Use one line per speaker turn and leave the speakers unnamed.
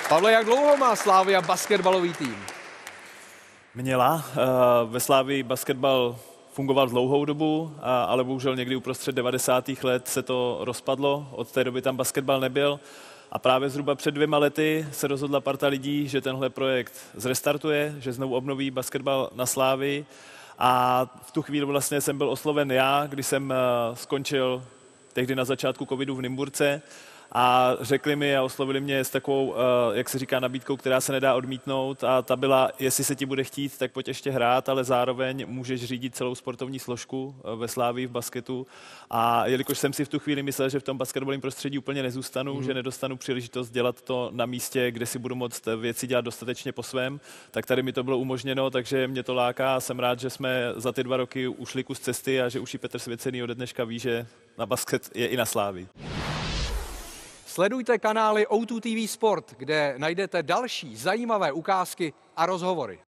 Pavle, jak dlouho má Slavia basketbalový tým?
Měla. Ve Slavii basketbal fungoval dlouhou dobu, ale bohužel někdy uprostřed 90. let se to rozpadlo. Od té doby tam basketbal nebyl. A právě zhruba před 2 lety se rozhodla parta lidí, že tenhle projekt zrestartuje, že znovu obnoví basketbal na Slavii. A v tu chvíli vlastně jsem byl osloven já, když jsem skončil tehdy na začátku covidu v Nymburce. A řekli mi a oslovili mě s takovou, jak se říká, nabídkou, která se nedá odmítnout, a ta byla, jestli se ti bude chtít, tak pojď ještě hrát, ale zároveň můžeš řídit celou sportovní složku ve Slavii v basketu. A jelikož jsem si v tu chvíli myslel, že v tom basketbalovém prostředí úplně nezůstanu, že nedostanu příležitost dělat to na místě, kde si budu moct věci dělat dostatečně po svém, tak tady mi to bylo umožněno, takže mě to láká a jsem rád, že jsme za ty 2 roky ušli kus cesty a že už i Petr Svěcený ode dneška ví, že na basket je i na Slavii.
Sledujte kanály O2 TV Sport, kde najdete další zajímavé ukázky a rozhovory.